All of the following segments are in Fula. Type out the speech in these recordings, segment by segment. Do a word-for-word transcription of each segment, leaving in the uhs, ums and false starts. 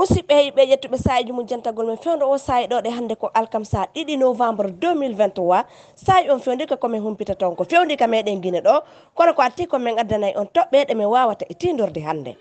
musidɓe ɓe ƴettuɓe saaji mum jantagol men fewndo o saayi ɗo ɗe hannde ko alkamisa ɗiɗi novembre deux mille vingt-trois saayi on fewndika komin humpita toon ko fewndika meɗen guine ɗo kono ko atti komin addanayi on toɓɓe ɗe min wawata e tindorde hannde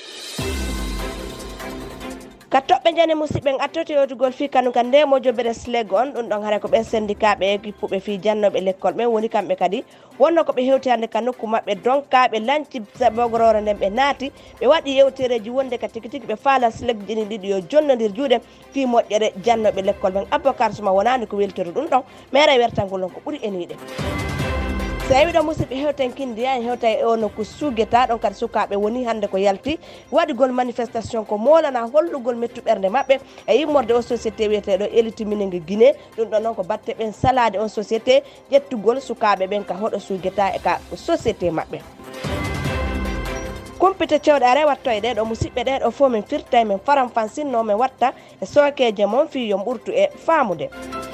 ka toɓɓe jane musidɓe en attoti yewtugol fi kanu ka ndemojo beɗe sleg on ɗum ɗon haara ko ɓen syndicat ɓe kippuɓe fi jannoɓe l' école ɓen woni kamɓe kadi wonno koɓe hewti hannde ka nokku mabɓe donkaɓe lanci bogorore nden ɓe naati ɓe waɗi yewtereji wonde ka tigi tigi ɓe faala sleg jini ɗiɗi yo jonnodir juuɗe fi moƴƴere jannoɓe l' école ɓen Aboubacar Souma wonani ko weltori ɗum ɗon maire wertangol on ko ɓuuri eniɗe so tawi ɗo musidɓe hewten kindi en hewta e o nokku sugueta ɗon kadi sukaɓe woni hannde ko yalti waɗigol manifestation ko molana hollugol mettu ɓerde mabɓe e yimmorde o société wiyeteɗo élite miningue Guinée ɗum ɗon noon ko batte ɓen salade on société ƴettugol sukaɓe ɓen ka hoɗo sugueta e ka société mabɓe kumpita cewɗe are watto e ɗeɗo musidɓe ɗeɗo fof min firta min faram fansinno min watta e sokeje moon fi yo ɓurtu e famude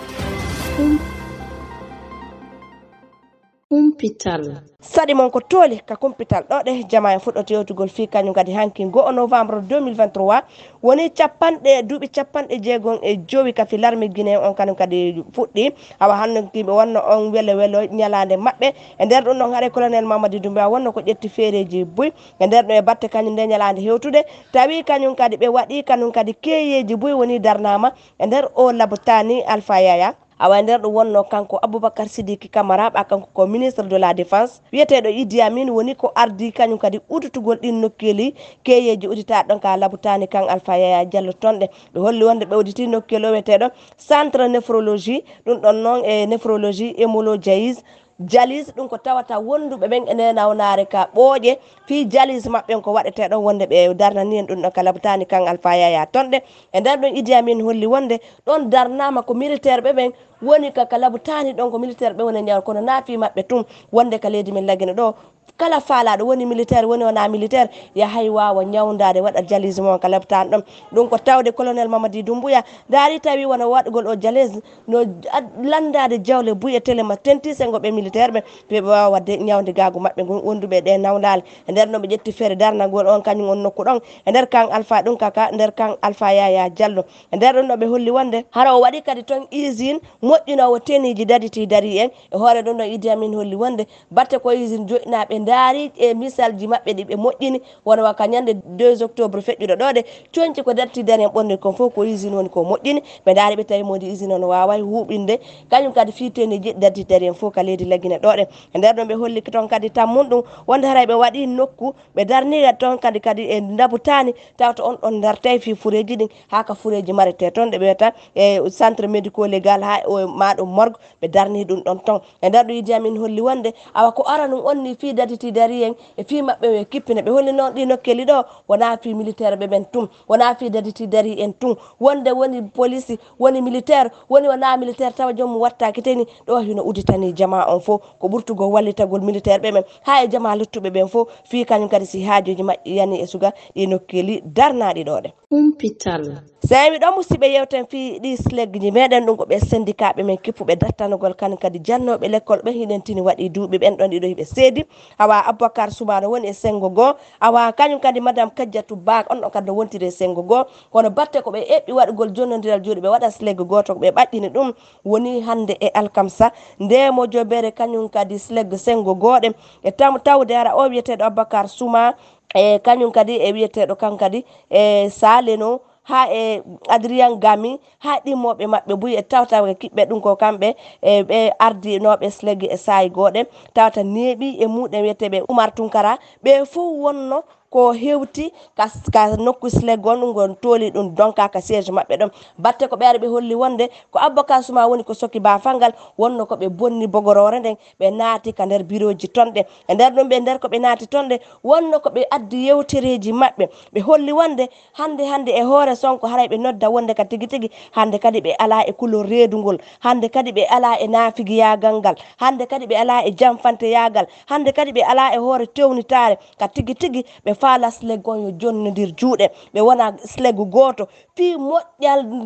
kumpital saɗi mon ko tooli ka kumpital ɗo ɗe jama en fuɗɗoto yewtugol fi kañum kadi hanki goho novembre deux mille vingt-trois woni capanɗe duuɓi capanɗe jeegon e jowi ka fi larmi Guinée on kañum kadi fuɗɗi awa hannkiɓe wonno on wele welo ñalade mabɓe e nder ɗum ɗon haare colonel Mamadou Doumbia wonno ko ƴetti feereji buy e nder ɗum e batte kañum nde ñalade hewtude tawi kañum kadi ɓe waɗi kañum kadi keyeji buy woni darnama e nder o labotani Alpha Yaya awa nder ɗum wonno kanko Aboubacar Sidiki Camara ɓa kanko ko ministre de la défense wiyeteɗo Idi Amin woni ko ardi kañum kadi udutugol ɗin nokkeli keyeji udita ɗon ka labotani kan Alpha Yaya Diallo tonɗe ɓe holli wonde ɓe uditi nokkeli o wiyeteɗo centre néphrologie ɗum ɗon noon e néphrologie hémologiase dialyse ɗum ko tawata wonduɓe ɓen ene nawnare ka ɓooƴe fi dialyse mabɓe ko waɗete ɗon wonde ɓe darnani en ɗum ɗon ka labotani kan Alpha Yaya tonɗe e nder ɗum Idi Amin holli wonde ɗon darnama ko militaire ɓe ɓen woni kaka labotani ɗon ko militaire ɓe woni ñawr kono naafi mabɓe tum wonde ka leydi min lagine ɗo kala faalaɗo woni militaire woni wona militaire yahay wawa ñawdade waɗa dialyse mo ka labotani ɗon ɗum ko tawde colonel Mamadou Doumbouya daari tawi wona waɗugol o dialyse no landade jawle buy e téléma tenti sengo ɓe militaire ɓe ɓe wawa wadde ñawde gagu mabɓe gon wonduɓe ɗe nawdale e nder ɗon ɓe ƴetti feere darnagol on kañum on nokku ɗon e nder kan Alpha ɗum kaka nder kan Alpha Yaya Diallo e nder ɗum ɗo ɓe holli wonde hara o waɗi kadi toon usine moƴƴinowo teniji daditi dari en e hoore ɗum ɗon Idi Amin holli wonde batte ko usine joƴinaɓe daari e misalji mabɓe ɗi ɓe moƴƴini wona waka ñande deux octobre feƴƴuɗo ɗo de coñci ko darti dari en ɓonde kon fof ko usine woni ko moƴƴini ɓe daari ɓe tawi modi usine on waway huɓinde kañum kadi fiteniji darti dari en fof ka leydi laggine ɗo ɗe e nder ɗon ɓe holli toon kadi tammun ɗum wonde haray ɓe waɗi nokku ɓe darnira toon kadi kadi e dabotani tawto on ɗon dartay fi fureji ɗin ha ka fureji marete toon ɗe ɓe wiyata e centre médico légal ha maɗum morgue ɓe darni ɗum ɗon ton e nder ɗum Idi Amin holli wonde awa ko ara ɗum onni fi daditi dari en e fi mabɓe ɓe kippine ɓe holli noon ɗi nokkeli ɗo wona fi militaire ɓe ɓen tum wona fi daditi dari en tum wonde woni police woni militaire woni wona militaire tawa joomum wattaki teni ɗo hino uditani jama on fof ko ɓurtugo wallitagol militaire ɓe ɓen ha e jama luttuɓe ɓen fof fi kañum kadi si haajoji maɓɓe yani e suga ɗi nokkeli darnaɗi ɗo ɗe humpital so wi ɗo musidɓe yewten fi ɗi slegji meɗen ɗum ko ɓe syndicat ɓe men kippuɓe dartanogol kan kadi jannoɓe l' école ɓe hiɗentini waɗi duuɓi ɓen ɗon ɗiɗo hiɓe seedi awa Aboubacar Souma woni e sengo goo awa kañum kadi madame Kadiatou Ba on ɗon kadi no wontiri e sengo goo kono batte ko ɓe eɓɓi waɗugol jonnodiral juuɗe ɓe waɗa sleg goto ko ɓe ɓaɗɗini ɗum woni hande e alkamsa ndemo jobere kañum kadi sleg sengo gooɗe e tam tawde ara o wiyeteɗo Aboubacar Souma e kañum kadi e wiyeteɗo kan kadi e saleno ha e Adrien Gami ha ɗimmoɓe mabɓe buy e tawtawe kiɓɓe ɗum ko kamɓe e ɓe ardinoɓe sleg e sayi goɗe tawta neeɓi e muɗum wiyeteɓe Oumar Tunkara ɓe fof wonno ko hewti ka nokku sleg on ɗum gon tooli ɗum donka ka siége mabɓe ɗon batte ko ɓe ari ɓe holli wonde ko Aboubacar Souma woni ko soki bafalngal wonno ko ɓe bonni bogorore nden ɓe naati ka nder bureau ji tonɗe e nder ɗum ɓe nder ko ɓe naati tonɗe wonno ko ɓe addi yewtereji mabɓe ɓe holli wonde hande hande e hoore Sonko haray ɓe nodda wonde ka tigui tigui hande kadi ɓe ala e couleur reedugol hande kadi ɓe ala e naafigui yagal ngal hande kadi ɓe ala e jamfante yagal hande kadi ɓe ala e hoore tewnitare ka tigui tigui ɓe faala sleg on yo jonnodir juuɗe ɓe wona sleg goto fi moƴƴalngol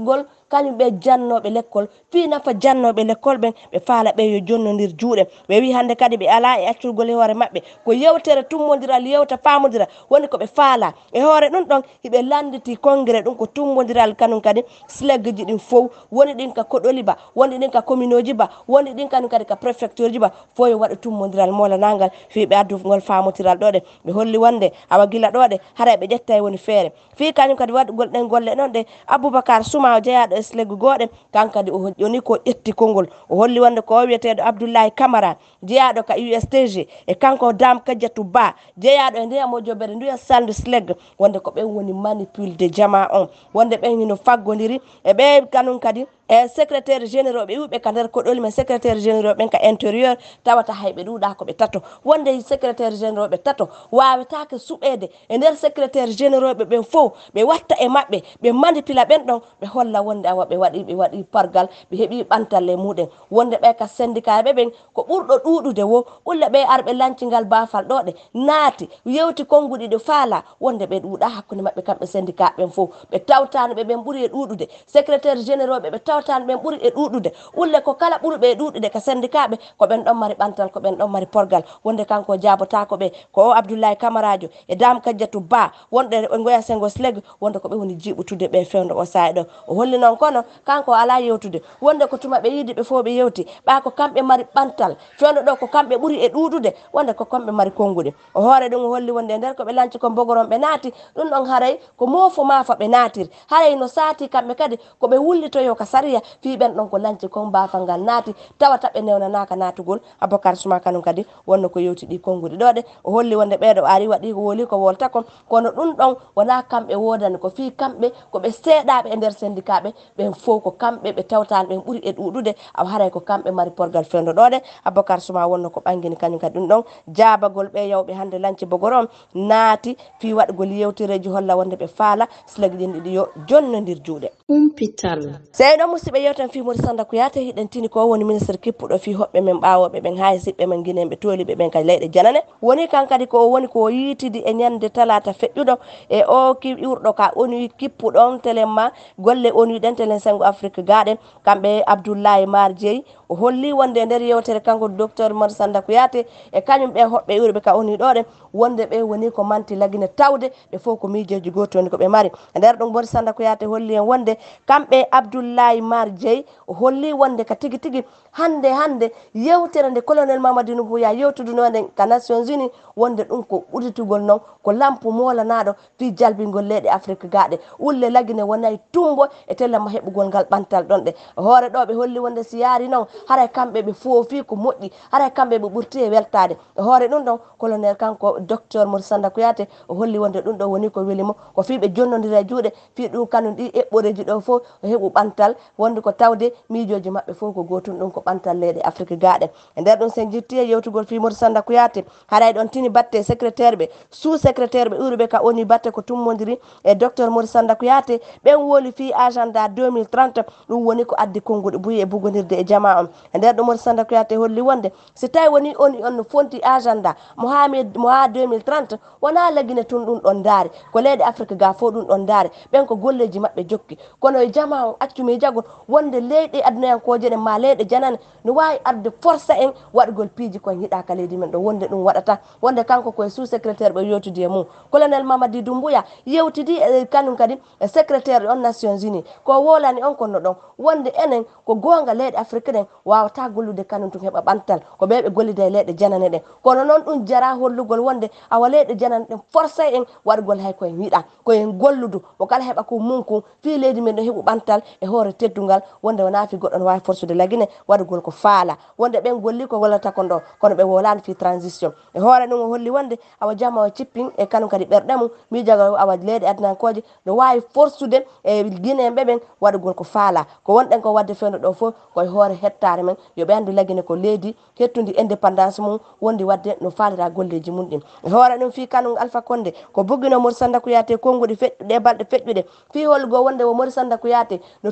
kañum ɓe jannoɓe l'école fi nafa jannoɓe l'école ɓen ɓe faala ɓe yo jonnodir juuɗe ɓe wi hande kadi ɓe ala e accurgol e hoore maɓɓe ko yewtere tummodiral yewta famodira woni ko ɓe faala e hoore ɗum ɗon hiɓe landiti congrès ɗum ko tummodiral kanum kadi sleg ji ɗin fof woni ɗin ka koɗoliba woni ɗin ka commune oji ba woni ɗin kanum kadi ka préfecture ji ba fof yo waɗa tummodiral molanagal fi ɓe addu ngol famotiral ɗo ɗe ɓe holli wonde awa gila ɗo ɗe haray ɓe ƴetta e woni feere fi kañum kadi waɗugol ɗen golle ɗon ɗe Aboubacar Souma jeeyaɗo e sleg goɗe kan kadi o joni ko ƴetti konngol o holli wonde ko wiyeteɗo Abdoulaye Camara jeeyaɗo ka U S T G e kanko Dame Kadiatou Ba jeeyaɗo e ndiyam o jobere nduya saldu sleg wonde ko ɓen woni manipulde jama on wonde ɓen hino faggodiri e ɓe kanum kadi e secrétaire généraux ɓe wiɓe ka nder koɗoli men secrétaire généraux ɓen ka intérieur tawata hayɓe ɗuɗa ko ɓe tato wonde secrétaire généraux ɓe tato wawetake suɓede e nder secrétaire généraux ɓe ɓen fof ɓe watta e maɓɓe ɓe manipula ɓen ɗon ɓe holla wonde awa ɓe waɗi ɓe waɗi pargal ɓe heeɓi ɓantalle muɗen wonde ɓe ka syndicat ɓe ɓen ko ɓurɗo ɗuɗude wo ɓulle ɓe arɓe lancingal bafal ɗo ɗe naati yewti konguɗi ɗe faala wonde ɓe ɗuɗa hakkude maɓɓe kamɓe syndicat ɓen fof ɓe tawtano ɓe ɓen ɓuuri e ɗuɗude secrétaire généraux ɓe ɓe tawtano ɓen ɓuuri e ɗuɗude ulle ko kala ɓuuri ɓe ɗuɗude ka syndicat ɓe ko ɓen ɗon mari ɓantal ko ɓen ɗon mari porgal wonde kanko jabotako ɓe ko o Abdoulaye Camarajo e Dame Kadiatou Ba wonde ɓe goya sengo sleg wonde ko ɓe woni jiɓutude ɓe fewdo o sayi ɗo o holli noon kono kanko ala yewtude wonde ko tuma ɓe yiidi ɓe fof ɓe yewti ɓa ko kamɓe mari ɓantal fewdo ɗo ko kamɓe ɓuuri e ɗuɗude wonde ko kamɓe mari kongude o hoore ɗum o holli wonde e nder ko ɓe lanci ko bogoron ɓe naati ɗum ɗon haray ko mofo mafa ɓe naatir haray no saati kamɓe kadi ko ɓe wullitoyo ka sariya fi ɓen ɗon ko lanci kon bafal ngal naati tawata ɓe newnanaka natugol Aboubacar Souma kanum kadi wonno ko yewtiɗi kongude ɗo ɗe o holli wonde ɓeɗo ari waɗi ko woli ko wolta kon kono ɗum ɗon wona kamɓe wodani ko fi kamɓe ko ɓe seeɗaɓe e nder syndicat ɓe ɓen fof ko kamɓe ɓe tawtani ɓen ɓuuri e ɗuɗude awa haray ko kamɓe mari porgal fewdo ɗo ɗe Aboubacar Souma wonno ko ɓangguini kañum kadi ɗum ɗon jabagol ɓe yawɓe hande lanci bogoron naati fi waɗgol yewtireji holla wonde ɓe faala sleg ɗin ɗiɗi yo jonnodir juuɗe humpital seyɗo musidɓe yewtan fi Modi Sanda Kuyate hiɗen tini ko woni ministre kippuɗo fi hoɓɓe men ɓawoɓe ɓen hay siɓɓe men guineɓe toliɓe ɓen kadi leyɗe janane woni kan kadi ko woni ko yiitidi e ñande talata feƴƴuɗo e o ki ɓurɗo ka onu kippuɗon téléma golle onu ɗen télé sengo Afrique gaɗen kamɓe Abdoulaye Mar Dieye o holli wonde nder yewtere kanko docteur Modi Sanda Kuyate e kañum ɓe hoɓɓe urɓe ka oni ɗo ɗen wonde ɓe woni ko manti laguine tawde ɓe fof ko miijoji goto woni ko ɓe mari e nder ɗum Modi Sanda Kuyate holli en wonde kamɓe Abdoulaye Mar Dieye o holli wonde ka tigi tigi hande hande yewtere nde colonel Mamadou Doumbouya yewtudunode ka Nations Unies wonde ɗum ko ɓuritugol noon ko lampu molanaɗo fi jalbingol leyɗe Afrique gaɗe ulle laguine wonayi tumbo e tellema heɓugol ngal ɓantal ɗon ɗe hoore ɗo ɓe holli wonde si yaari noon haray kamɓe ɓe foofi ko moƴƴi haray kamɓe ɓe ɓurti e weltade e hoore ɗum ɗon colonel kanko docteur Modi Sanda Kuyate o holli wonde ɗum ɗo woni ko welimo ko fi ɓe jonnodira juuɗe fi ɗum kanum ɗi eɓɓoreji ɗo fof o heɓu ɓantal wonde ko tawde miijoji maɓɓe fof ko gotum ɗum ko ɓantal leyɗe Afrique gaɗen e nder ɗum sen jitti e yewtugol fi Modi Sanda Kuyate haray ɗon tini batte secrétaire ɓe sous secrétaire ɓe ɓuuriɓe ka oni batte ko tummodiri e docteur Modi Sanda Kuyate ɓen woli fi agenda deux mille trente ɗum woni ko addi konguɗe buyi e bugodirde e jama on e nder ɗum Modi Sanda Kuyate holli wonde si tawi woni oni on no fonti agenda mo ha mo ha deux mille trente wona laguine tun ɗum ɗon daari ko leyɗe Afrique ga fof ɗum ɗon daari ɓen ko golleji maɓɓe jokki kono e jama on accumi jagol wonde leyɗe addunayankoje ɗen ma leyɗe janane no wawi arde force en waɗgol piiji kon yiɗa ka leydi men ɗo wonde ɗum waɗata wonde kanko koye sous secrétaire ɓe yewtidi e mum colonel Mamadou Doumbouya yewtidi e kañum kadi e secrétaire on Nations Unies ko wolani on konno ɗon wonde enen ko gonga leyɗe Afrique ɗen wawata gollude kañum tun heɓa ɓantal ko ɓe ɓe gollida e leyɗe janane ɗen kono noon ɗum jara hollugol wonde awa leyɗe janane ɗen force en waɗgol hay koyen yiɗa koyen golludu mo kala heɓa ko munku fi leydi men ɗo heɓu ɓantal e hoore teddugal wonde wona fi goɗɗo no wawi forsude laguine waɗugol ko faala wonde ɓen golli ko gollata kon ɗo kono ɓe wolani fi transition e hoore ɗum o holli wonde awa jamma o cippin e kanum kadi ɓerɗe mum miijagal awa leyɗe adnankoje no wawi forsude e guinéɓe ɓen waɗugol ko faala ko wonɗen ko wadde fewno ɗo fof koye hoore hettare men yoɓe andu laguine ko leydi hettundi indépendance mum wondi wadde no falira golleji mum ɗin e hoore ɗum fi kanum Alpha Condé ko buggino Modi Sanda Kuyate konguɗi feƴƴuɗe e balɗe feƴƴuɗe fi holgo wonde wo Modi Sanda Kuyate no toɗɗi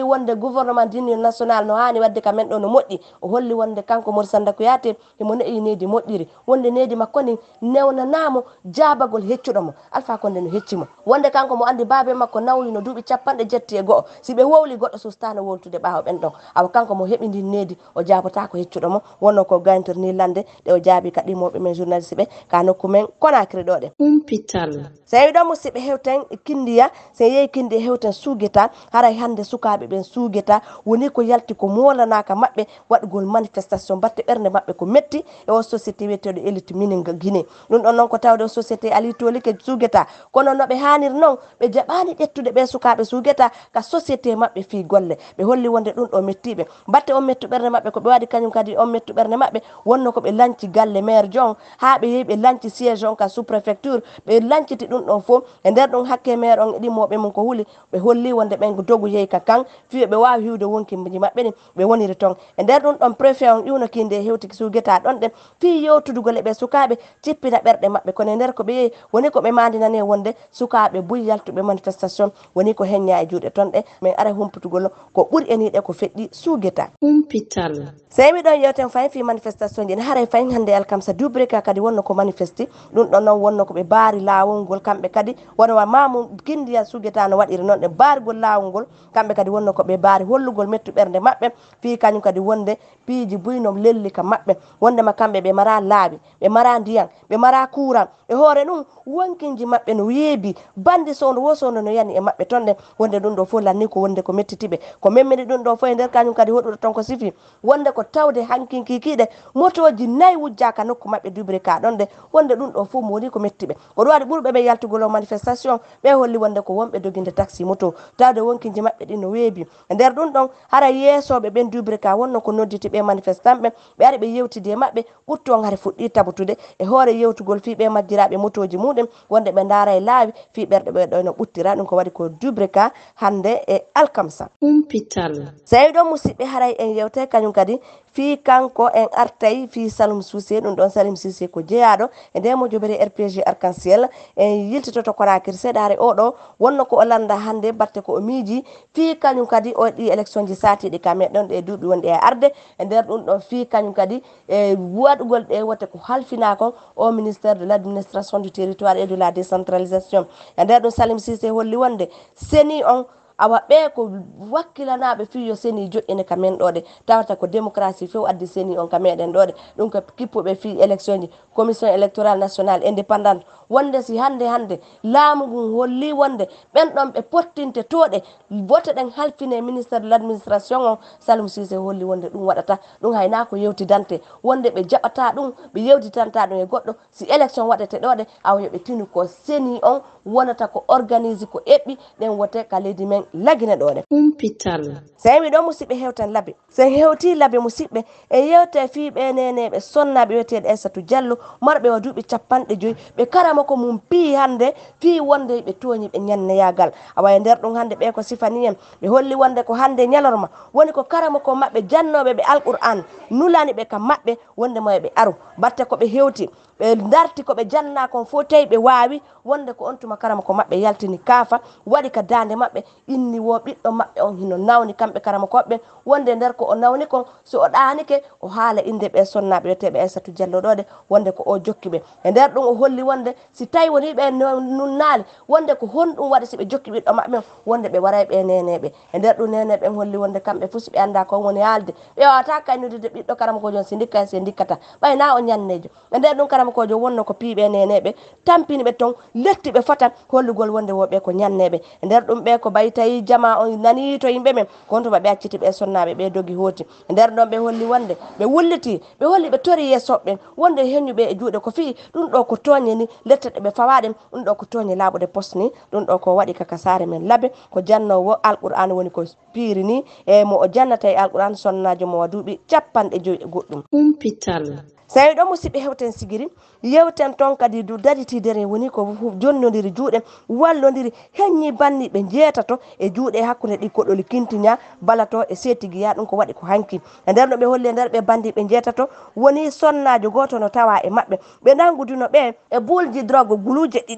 wonde gouvernement d'union national no hani wadde ka men ɗo no moƴƴi o holli wonde kanko Mor Sanda Kuyate emo ne'i needi moƴƴiri wonde needi makko ni newnanamo jaabagol heccuɗomo Alpha Condé no heccimo wonde kanko mo andi baabe makko nawli no duuɓi capanɗe jetti e go'o si ɓe wowli goɗɗo sustano woltude ɓaawo ɓen ɗon awa kanko mo heɓi ndin needi o jaabata ko heccuɗomo wonno ko gayntor ni lande ɗe o jaabi ka ɗimoɓe men journaliste ɓe ka nokku men Conakry ɗo ɗe humpital so wi ɗon musidɓe hewten kindiya so yeeyi kindi e hewten suugeta haray hande sukaɓe ɓen suugeta woni ko yalti ko molanaka maɓɓe waɗugol manifestation batte ɓernde maɓɓe ko metti e o société wiyeteɗo élite minin Guinée ɗum ɗon noon ko tawde o société ali tolike suugeta kono noɓe hanir noon ɓe jaɓani ƴettude ɓe sukaɓe suugeta ka société maɓɓe fi golle ɓe holli wonde ɗum ɗo mettiɓe batte on mettu ɓernde maɓɓe ko ɓe waɗi kañum kadi on mettu ɓernde maɓɓe wonno ko ɓe lanci galle maire jon ha ɓe yeehi ɓe lanci siége on ka sous préfecture ɓe lanciti ɗum ɗon fof e nder ɗum hakke maire on e ɗimmoɓe mum ko huuli ɓe holli wonde ɓen dogu yeehi ka kan fiɓe ɓe wawi hiwde wonkimji maɓɓe ni ɓe woniri toon e nder ɗum ɗon préfet on ƴuwno kinde e hewtiki suugeta ɗon ɗen fi yewtudugol e ɓe sukaɓe cippina ɓerɗe maɓɓe kono e nder ko ɓe yeehi woni ko ɓe mandinani wonde sukaɓe buy yaltuɓe manifestation woni ko heñña e juuɗe ton ɗe min ara humputugol ko ɓuuri eniɗe ko feƴƴi suugeta humpital so wi ɗon yewten fayin fi manifestation ji ne haaray fayin hande alkamsa dubreka kadi wonno ko manifesti ɗum ɗon noon wonno ko ɓe baari lawol ngol kamɓe kadi wonwa mamum kindiya suugeta no waɗiri noon ɗe baarigol lawol ngol kamɓe kadi wonno ko ɓe baari hollugol mettu ɓernde maɓɓe fi kañum kadi wonde piiji buynom lelli ka maɓɓe wondema kamɓe ɓe mara laaɓi ɓe mara ndiyan ɓe mara courant e hoore ɗum wonkinji maɓɓe no weebi bandi sowno wo sowno no yani e maɓɓe ton ɗe wonde ɗum ɗo fof lanni ko wonde ko mettitiɓe ko memmini ɗum ɗo fof e nder kañum kadi hoɗuɗo ton ko sifi wonde ko tawde hankinkikiɗe motoji nayyi wujjaka nokku maɓɓe dubre ka ɗon ɗe wonde ɗum ɗo fof mo woni ko mettiɓe ko ɗum waɗi ɓurɓe ɓe yaltugol o manifestation ɓe holli wonde ko wonɓe doginde taxi moto tawde wonkinji maɓɓe ɗi no weebi e nder ɗum ɗon hara yeesoɓe ɓen dubre ka wonno ko nodditi ɓe manifestant ɓe ɓe ari ɓe yewtidi e maɓɓe ɓurtu on hare fuɗɗi tabutude e hoore yewtugol fi ɓe majjiraɓe motoji muɗum wonde ɓe daara e laawi fi ɓerɗe ɓe ɗo no ɓuttira ɗum ko waɗi ko dubre ka hande e alkamsa humpital so wi ɗon musidɓe haray en yewte kañum kadi fi kanko en artay fi Salum Cissé ɗum ɗon Salum Cissé ko jeeyaɗo e nde mo jobiri R P G arc-en-ciel en yiltitoto Conakry seeɗa haare oɗo wonno ko o landa hande batte ko o miiji fi kañum kadi o ɗi élection ji satiɗi ka meɗon ɗe duuɓi wonɗi e arde e nder ɗum ɗon fi kañum kadi e waɗugol ɗe wote ko halfina kon au ministère de l' administration du territoire et de la décentralisation e nder ɗum Salum Cissé holli wonde seni on awa ɓe ko wakkilanaɓe fiyo seni joƴƴine ka men ɗo ɗe tawata ko démocratie few addi seni on ka meɗen ɗo ɗe ɗum ko kippuɓe fi élection ji commission électorale nationale indépendante wonde si hande hande laamu ngun holli wonde ɓen ɗon ɓe pottinte toɗe vote ɗen halfine ministére de l' administration o Salum Cissé holli wonde ɗum waɗata ɗum hayna ko yewtidante wonde ɓe jaɓata ɗum ɓe yewtidanta ɗum e goɗɗo si élection waɗete ɗo ɗe awa yoɓe tinu ko seni on wonata ko organise ko eɓɓi ɗen wote ka leydi men lagine ɗo ɗe humpital so wi ɗo musidɓe hewten laabe so hewti laabe musidɓe e yewte fi ɓe neneɓe sonnaɓe wiyeteɗo Aissatou Diallo marɓe o duuɓi capanɗe joyyi ɓe karama ko mum pi hande fi wonde ɓe tooñi ɓe ñanneyagal awa e nder ɗum hande ɓe ko sifani en ɓe holli wonde ko hande ñalorma woni ko karama ko maɓɓe jannoɓe ɓe alqur'an nulani ɓe kam maɓɓe wonde mo ɓe aru batte koɓe hewti ɓe darti koɓe janna kon fof tawi ɓe wawi wonde ko on tuma karama ko maɓɓe yaltini kaafa waɗi ka dande maɓɓe inni wo ɓiɗɗo maɓɓe on hino nawni kamɓe karama koɓɓe wonde nder ko o nawni kon so o ɗanike o haala inde ɓe sonnaɓe wiyeteɓe Aissatou Diallo ɗo de wonde ko o jokki ɓe e nder ɗum o holli wonde si tawi woni ɓe nunnaali wonde ko honɗum waɗi si ɓe jokki ɓiɗɗo maɓɓe wonde ɓe waray ɓe neneɓe e nder ɗum neneɓe holli wonde kamɓe fo si ɓe anda kon woni haalde ɓe wawata kaynude ɓiɗɗo karama kojo si dikka si dikkata ɓayna o ñannejo e nder ɗum karama kojo wonno ko piiɓe neneɓe tampini ɓe ton letti ɓe fota hollugol wonde woɓe ko ñanneɓe e nder ɗum ɓe ko bayi tawi jama on nani to yimɓe men ko honto ɓe acciti ɓe sonnaɓe ɓe dogi hooti e nder ɗon ɓe holli wonde ɓe wulliti ɓe holli ɓe tori yeesoɓe wonde heñuɓe e juuɗe ko fii ɗum ɗo ko toñe ni letteɗe ɓe fawaɗen ɗum ɗo ko toñe laaɓude poste ni ɗum ɗo ko waɗi kaka saare men laabe ko jannowo alqur'an woni ko piiri ni e mo o jannata e alqur'an sonnajo mo wa duuɓi capanɗe joyi e goɗɗum humpital so wi ɗo musidɓe hewten sigiri yewten ton kadi du daritidere woni ko jonnodiri juuɗe wallodiri heññi banni ɓe jeetato e juuɗe hakkude ɗi koɗoli kintiña balato e seetigiya ɗum ko waɗi ko hanki e nder ɗo ɓe holli e nder ɓe bandi ɓe jeetato woni sonnajo goto no tawa e maɓɓe ɓe nanguduno ɓe e bulji drogue guluje ɗiɗi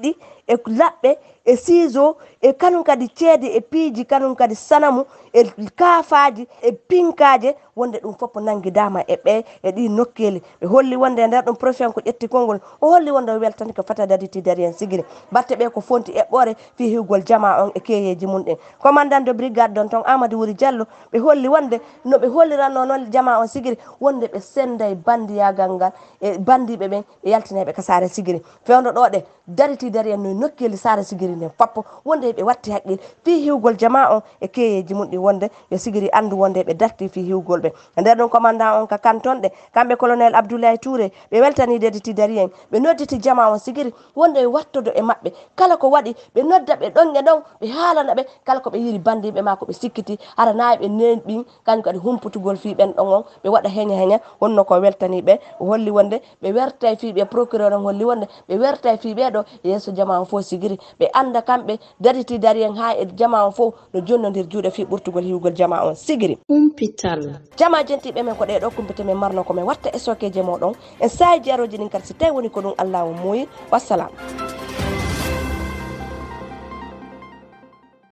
e laɓɓe e ciseau e kanum kadi ceede e piiji kanum kadi sanamu e kaafaji e pinkaje wonde ɗum fof nanguidama e ɓe e ɗi nokkeli ɓe holli wonde nder ɗum profien ko ƴetti konngol o holli wonde o weltani ko fata daditi dari en sigiri batte ɓe ko fonti eɓɓore fi hiwgol jama on e keyeji mum ɗin commandant de brigade ɗon ton Amadou Wuri Diallo ɓe holli wonde no ɓe holliranno noon jama on sigiri wonde ɓe senday bandiyagal ngal e bandiɓe ɓen ɓe yaltineɓe ka Sare Sigiri fewndo ɗo ɗe dariti dari en no nokkeli Sare Sigiri nden fappo wonde ɓe watti haqqil fi hiwgol jama on e keyeji mum ɗi wonde yo Sigiri andu wonde ɓe darti fi hiwgol ɓe nder ɗum commandant on ka kantonɗe kamɓe colonel Abdoulaye Touré ɓe weltani dediti dari en ɓe nodditi jama on sigiri wonde wattodo e maɓɓe kala ko waɗi ɓe nodda ɓe ɗon e ɗon ɓe haalana ɓe kala ko ɓe yiri bandiɓe ma ko ɓe sikkiti hara nayi ɓe nenɓin kañum kadi humputugol fi ɓen ɗon on ɓe waɗa heña heña wonno ko weltani ɓe o holli wonde ɓe wertay fi ɓe procureur on holli wonde ɓe wertay fi ɓeɗo yeeso jama on fof sigiri ɓe anda kamɓe daditi dari en ha e jama on fof no jonnodir juuɗe fi ɓurtugol hiwgol jama on sigiri Kumpital jama jentiɓe men ko ɗe ɗo kumpite men marno ko men watta e sokeje moɗon en sayi jeeroji ɗin kadi si tawi woni ko ɗum Allah o muuyi wassalam.